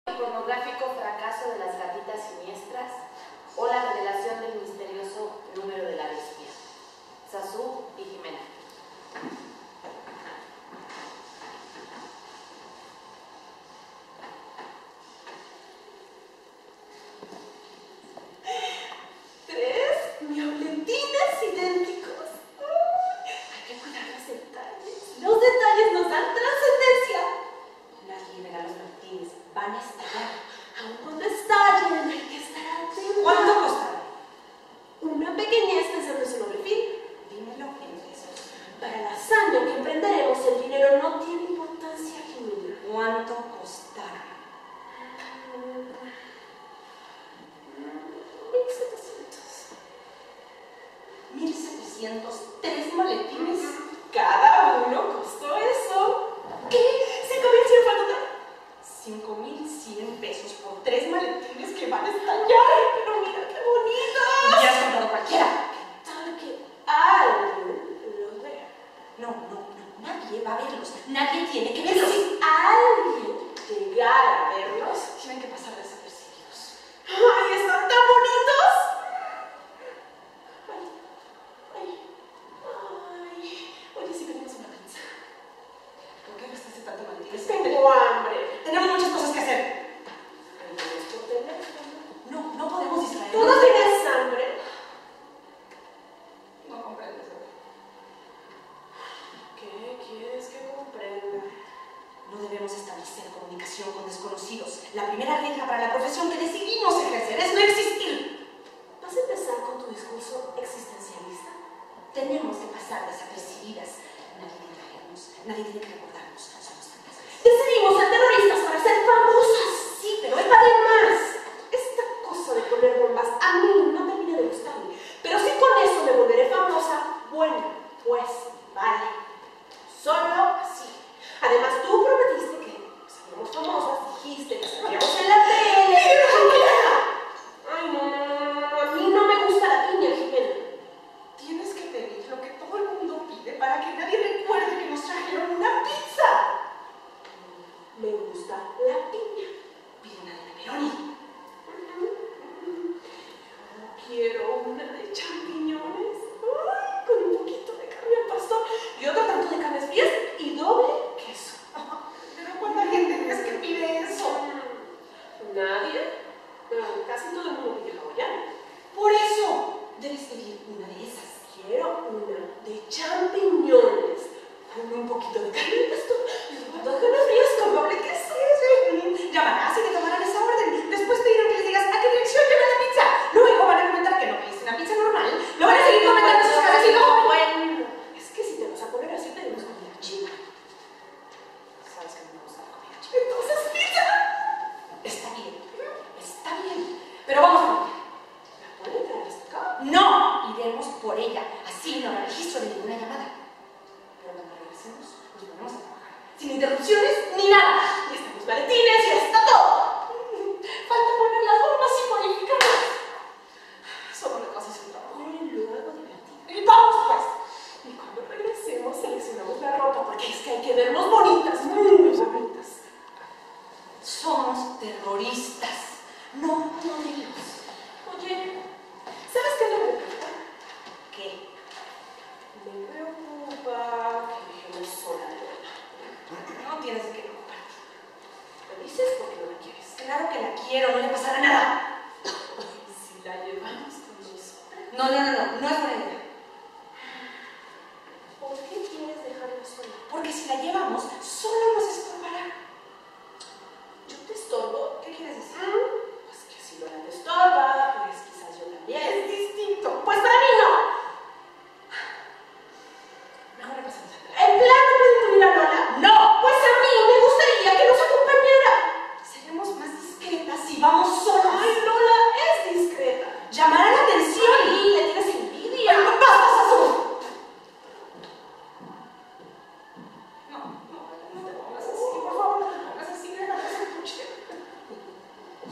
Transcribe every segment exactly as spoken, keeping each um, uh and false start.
pornográfico fracaso de las gatitas siniestras o la revelación del misterioso número de la bestia. Sazú y Jimena. Tres miaulentines idénticos. Hay que cuidar los detalles. Los detalles nos dan trascendencia. Nadie verá los Martínez. Van a estallar. Aún cuando estallen, hay que estar atentos. ¿Cuánto costará? Una pequeñez pensando en su noble fin. Dímelo en pesos. Para la hazaña que emprenderemos, el dinero no tiene importancia, Jimena. ¿Cuánto costará? Mil setecientos. Mil setecientos. Tres maletines. Cada uno costó eso. ¿Qué? ¿Cinco mil cien para total? Cinco mil cien pesos por tres maletines que van a estallar. Pero mira qué bonitos. Ya has comprado cualquiera. ¿Qué tal que alguien los vea? No, no, no. Nadie va a verlos. Nadie tiene que verlos. Si alguien llegara a verlos, tienen que pasar desapercibidos. ¡Ay, están tan bonitos! Ay, ay, ay. Oye, si venimos una pizza. ¿Por qué gastaste tanto maletines? Tengo hambre. Tenemos muchas cosas que hacer. No, no podemos distraernos. ¿Tú no tienes hambre? No comprendes. ¿Qué quieres que comprenda? No debemos establecer comunicación con desconocidos. La primera regla para la profesión que decidimos ejercer es no existir. ¿Vas a empezar con tu discurso existencialista? Tenemos que pasar desapercibidas. Nadie tiene que vernos, nadie tiene que recordarnos. Somos fantasmas. Decidimos ser terroristas para ser famosas. Sí, pero es para más. Esta cosa de poner bombas a mí no termina de gustarme. Pero si con eso me volveré famosa, bueno, pues vale. Solo así. Además, tú prometiste que seríamos famosas, dijiste que estaríamos en la tele. Ay, no, no, no, no, no, a mí no me gusta la piña, Jimena. Tienes que pedir lo que todo el mundo pide para que nadie recuerde que nos trajeron una pizza. Me gusta la piña. Pide una de pepperoni. Yo quiero una de champiñones. Ay, con un poquito de carne al pastor y otro tanto de carnes frías y doble queso. Pero ¿cuánta gente crees que pide eso? Nadie. Pero casi todo el mundo pide hawaiana. Por eso debes pedir una de esas. Quiero una de champiñones con un poquito de carne al pastor y otro tanto de carnes frías con doble queso. Llamarás y te tomarán esa orden. Después te dirán que les digas a qué dirección lleva la pizza. Luego van a comentar que no pediste una pizza normal. Lo van a seguir comentando en sus casas y no. Bueno, es que si te vas a poner así tenemos comida china. Sabes que no me gusta la comida china. Entonces, pizza. Está bien. Está bien. Pero vamos a ver. ¿La pueden traer hasta acá? No. Iremos por ella. Así no habrá registro de ninguna llamada. Pero cuando regresemos, nos ponemos a trabajar. Sin interrupciones ni nada. Y están los maletines y está todo. Falta poner las bombas y modificarlas. Solo le pasas el trabajo y luego divertido. Y vamos pues. Y cuando regresemos seleccionamos la ropa porque es que hay que vernos bonitas, muy bonitas. Somos terroristas, no modelos. Oye, ¿sabes qué me preocupa? ¿Qué? Me preocupa que dejemos sola a Lola. No tienes de qué preocuparte. ¿Lo dices porque no la quieres? Claro que la quiero, no le pasará nada. Si la llevamos con nosotros. No, no, no, no, no es buena idea. ¿Por qué quieres dejarla sola? Porque si la llevamos, solo nos estorbará. ¿Yo te estorbo? ¿Qué quieres decir? Pues que si Lola te estorba, pues quizás yo también. Es distinto. Pues para mí no. Mejor le pasamos al plan. ¿El plan no puede incluir a Lola? No. Pues a mí me gustaría que nos acompañara. Seremos más discretas si vamos solas. Ay, Lola es discreta. Llamará la atención. Ay, le tienes envidia. Pero no pasas a su... No, no, no te pongas así. Por favor, no te pongas así. No te escuché.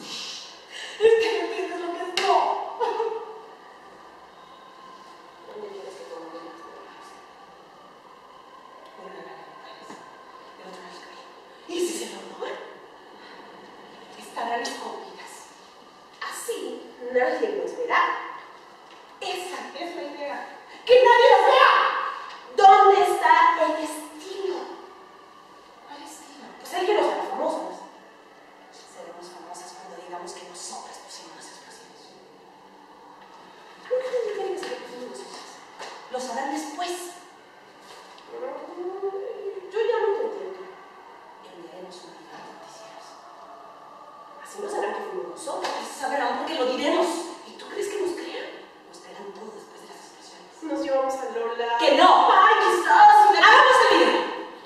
estarán escondidas. Así nadie nos verá. Esa es la idea. ¡Que nadie nos vea! ¿Dónde está el destino? ¿Cuál destino? Pues el que nos hará famosas. Seremos famosas cuando digamos que nosotras pusimos las explosiones. ¿Por qué no tienen que ser explosivos nosotras? Lo sabrán después. Yo ya no te entiendo. Enviaremos una vida de noticieros. Así no sabrán que fuimos nosotras. Sabrán porque lo diremos. ¿Y tú crees que nos crean? Nos creerán todo después de las explosiones. Nos llevamos a Lola. ¡Que no! ¡Ay, quizás! ¡Hagamos el video!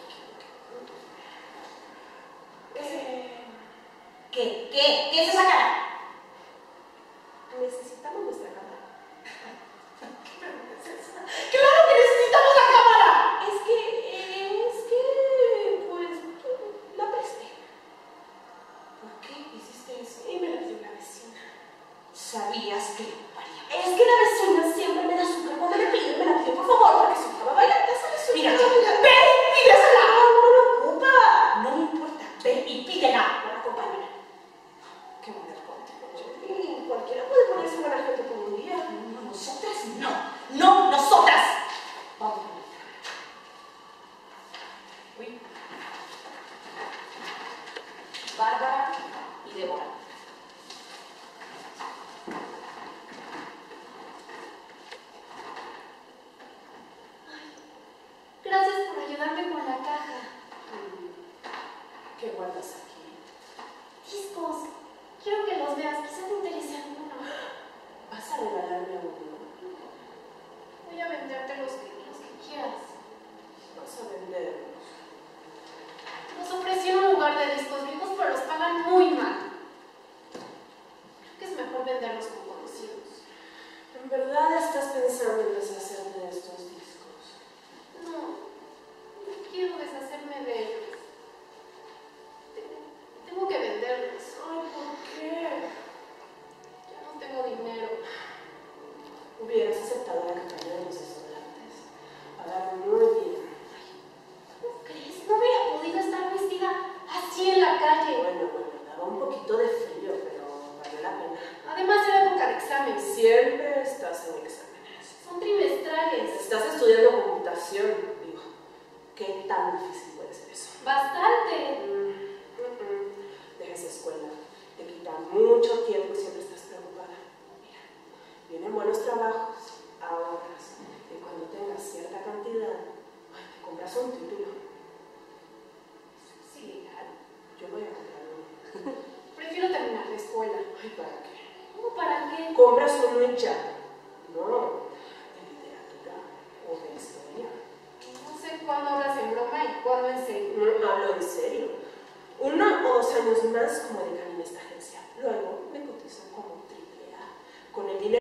Eh... ¿Qué? ¿Qué? ¿Qué es esa cara? Necesitamos nuestra cámara. ¿Qué pregunta es esa? ¡Claro que necesitamos la cámara! Es que... es que... pues... la presté. ¿Por qué hiciste eso? Y me la dio la vecina. Sabías que lo ocuparía. Es que la vecina siempre me da azúcar cuando le pido, me la pidió por favor, porque su mamá baila, ¿sabes? Mira, ve y pídesela. No, no lo ocupa. No me importa, ve y pídela. Bueno, acompáñala. Qué buena contigo. Y cualquiera puede ponerse buena gente por un día. No, nosotras no. No, nosotras. Vamos a ver. Uy. Bárbara y Débora. Gracias por ayudarme con la caja. ¿Qué guardas aquí? Discos. Quiero que los veas. Quizá te interese alguno. ¿Vas a regalarme uno? Voy a venderte los que, los que quieras. Vas a venderlos. Nos ofrecieron un lugar de discos viejos, pero los pagan muy mal. Creo que es mejor venderlos con conocidos. ¿En verdad estás pensando en deshacerte de estos discos? No, no quiero deshacerme de ellos. Tengo, tengo que venderlos. Ay, ¿por qué? Ya no tengo dinero. Hubieras aceptado la campaña de los estudiantes. Pagaron muy bien. ¿Cómo crees? No hubiera podido estar vestida así en la calle. Bueno, bueno, daba un poquito de frío, pero valió la pena. Además era época de exámenes. Siempre estás en exámenes. Son trimestrales. Estás estudiando computación, digo. ¿Qué tan difícil puede ser eso? Bastante. Mm, mm, mm. Deja esa escuela. Te quita mucho tiempo y siempre estás preocupada. Mira, vienen buenos trabajos, ahorras. Y cuando tengas cierta cantidad, ay, te compras un título. Es ilegal. Yo voy a comprar uno. Prefiero terminar la escuela. Ay, ¿para qué? ¿Cómo para qué? Compras uno y ya. No, de literatura o de historia. No sé cuándo hablas en broma y cuándo en serio. No, hablo en serio. Uno o dos años más como decana en esta agencia. Luego me cotizan como triple A. Con el dinero